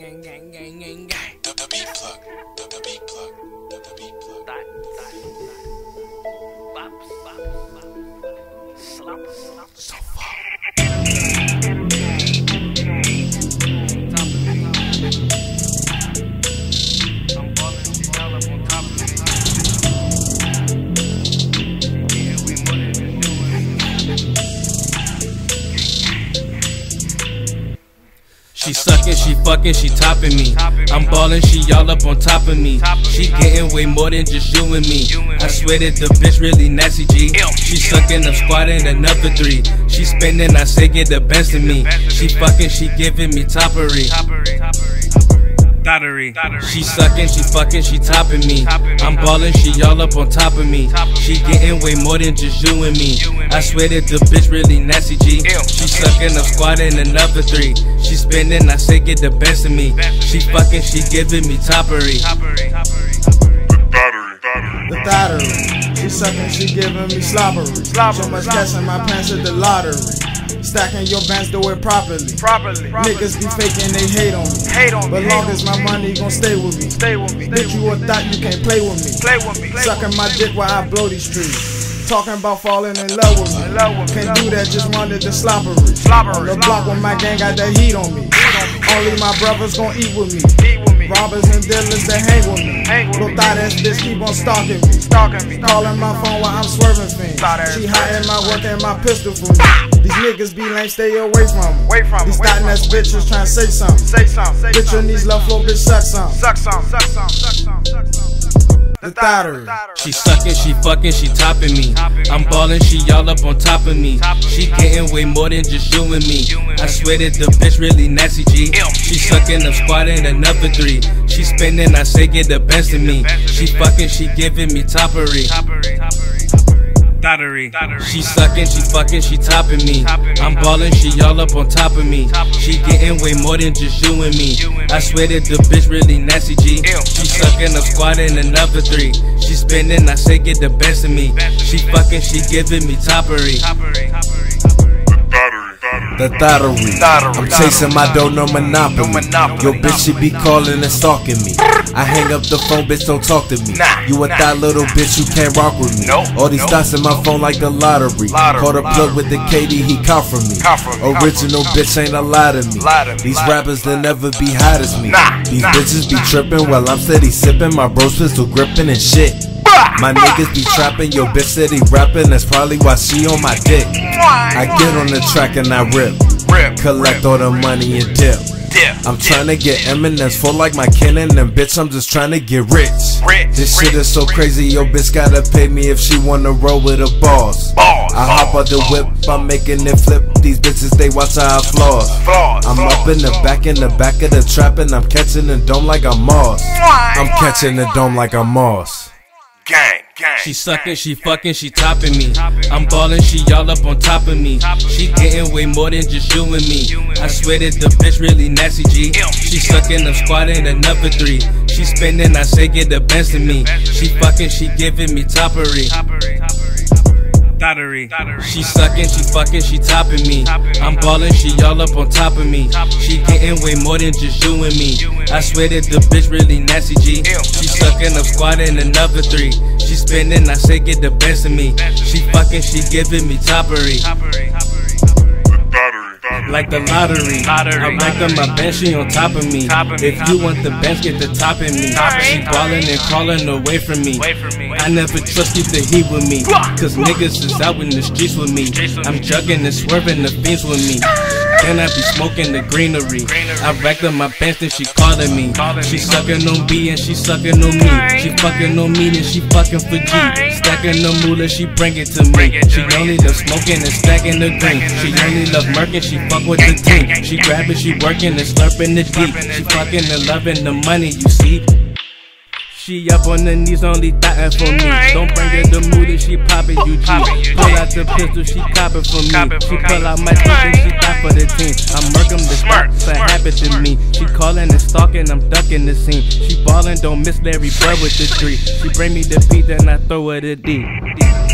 The beat plug. The beat plug. The beat plug. So far. She sucking, she fucking, she topping me. I'm ballin', she all up on top of me. She getting way more than just you and me. I swear that the bitch really nasty, G. She sucking, I'm squatting another 3. She spinning, I say get the best of me. She fucking, she giving me Thottery. Thottery. She sucking, she fucking, she topping me. I'm ballin', she all up on top of me. She getting way more than just you and me. I swear that the bitch really nasty, G. She sucking, I'm squatting another 3. She spinning, I say get the best of me. She fucking, she giving me Thottery. The Thottery. She sucking, she giving me slobbery. So much cash in my pants at the lottery. Stacking your bands, do it properly. Niggas be faking, they hate on me. But long as my money gon' stay with me. Bitch, you a thought you can't play with me. Sucking my dick while I blow these trees. Talking about falling in love with me. Can't do that, just wanted the slobbery. On the block with my gang got that heat on me. Only my brothers gon' eat with me. Robbers and dealers that hang with me. Little thought ass bitch keep on stalking me. Calling my phone while I'm swerving fiends. She hiding my work and my pistol for me. These niggas be lame, stay away from me. These thought ass bitches trying to say something. Bitch on these love floor, bitch suck some. The Thottery. She sucking, she fucking, she topping me. I'm ballin', she all up on top of me. She getting way more than just you and me. I swear that the bitch really nasty, G. She sucking, I'm squatting another 3. She spinning, I say get the best of me. She fucking, she giving me Thottery. She sucking, she fucking, she topping me. I'm ballin', she all up on top of me. She getting way more than just you and me. I swear that the bitch really nasty, G. She sucking, I'm squatting another 3. She spinning, I say get the best of me. She fucking, she giving me Thottery. The Thottery. I'm chasing my dough, no monopoly. Yo bitch, she be calling and stalking me. I hang up the phone, bitch, don't talk to me. You a thot little bitch, you can't rock with me. All these thoughts in my phone like the lottery. Caught a plug with the KD, he caught from me. Original bitch ain't a lie to me. These rappers, they'll never be hot as me. These bitches be tripping while I'm steady sipping. My bros pistol gripping and shit. My niggas be trapping, yo bitch steady rapping. That's probably why she on my dick. I get on the track and I rip. Collect all the money and dip. I'm tryna get M&M's full like my cannon, and bitch, I'm just tryna get rich. This shit is so crazy, yo bitch gotta pay me if she wanna roll with a boss. I hop out the whip, I'm making it flip. These bitches, they watch how I floss. I'm up in the back of the trap, and I'm catching the dome like I'm Moss. I'm catching the dome like I'm Moss. She sucking, she fucking, she topping me. I'm ballin', she all up on top of me. She getting way more than just you and me. I swear that the bitch really nasty, G. She sucking, I'm squatting another 3. She spinning, I say get the best of me. She fucking, she giving me Thottery. She sucking, she fucking, she topping me. I'm ballin', she all up on top of me. She getting way more than just you and me. I swear that the bitch really nasty, G. She sucking, I'm squatting another 3. She spinning, I say get the best of me. She fucking, she giving me Thottery. Like the lottery, I racked up my bench, she on top of me. If you want the bench, get the top in me. She ballin' and crawling away from me. I never trust, keep the heat with me. Cause niggas is out in the streets with me. I'm jugging and swerving the fiends with me. Then I be smoking the greenery. I racked up my bench, then she calling me. She sucking on B and she sucking on me. She fucking on me, then she fucking for G. Stacking the moolah, she bring it to me. She only love smoking and stacking the green. She only love murking, she fuck with the team. She grabbing, she working and slurping the deep. She fucking and loving the money, you see. She up on the knees, only thottin' for me. Don't bring her the mood if she poppin' UG. Pull out the pistol, she coppin' for me. She pull out my teeth and she thot for the team. I'm Murk the spot, it's a habit to me. She callin' and stalking, I'm ducking the scene. She ballin', don't miss Larry Bird with the 3. She bring me the beat, then I throw her the D.